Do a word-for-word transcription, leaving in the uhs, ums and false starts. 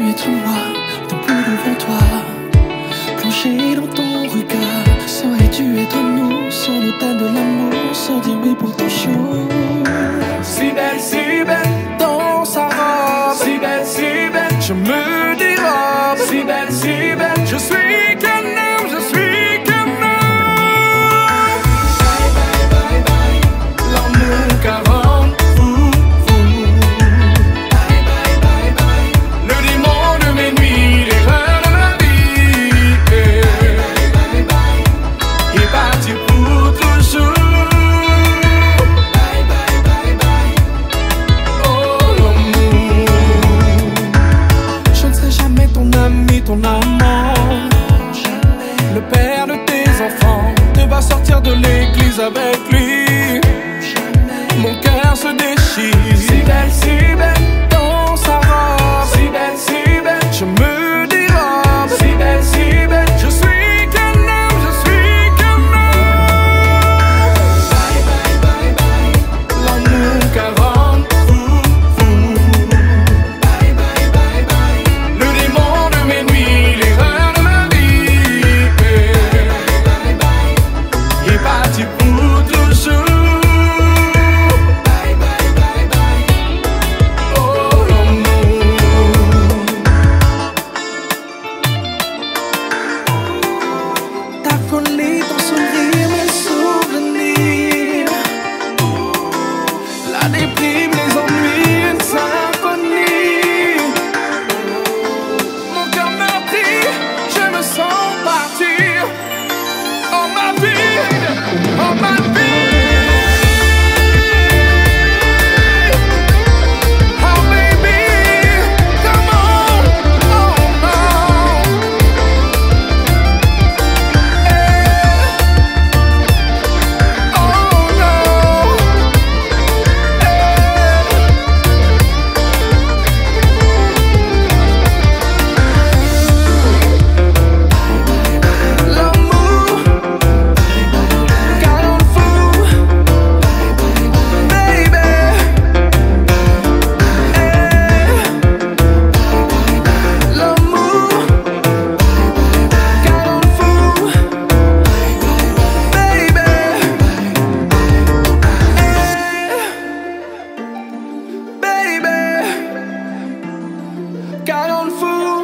être moi, debout devant toi, plongé dans ton regard. Saurais-tu être nous sur l'autel de l'amour, sans dire oui pour ton show? Si belle, si belle, dans sa robe, si belle, si belle, je me dérobe. Si belle, si belle, je suis qu'un homme, je suis qu'un homme. Bye, bye, bye, bye, l'amour qui rend fou, fou. Bye, bye, bye, bye, le démon de mes nuits, l'erreur de ma vie. Bye, bye, bye, bye, il est parti pour toujours. Ton amant, le père de tes enfants, te va sortir de l'église avec lui. Mon cœur se déchire. Si belle, si belle, dans sa robe. Si belle, si belle, je me dérobe. Si belle, si belle, je suis qu'un homme, je suis qu'un homme. Bye, bye, bye, bye, l'amour qui rend fou, fou. Bye, bye, bye, bye, le démon de mes nuits, l'erreur de ma vie. Bye, bye, bye, il est parti pour toujours. Bye, bye, bye, bye, oh l'amour. Ta folie, ton sourire, mes souvenirs, la déprime, les ennuis, une symphonie. Mon cœur meurtri, je me sens partir. Oh ma vie, oh ma vie. Oh baby, come on, oh no. Hey. Oh no. L'amour garde fou, baby. L'amour garde fou, baby. Baby, garde fou.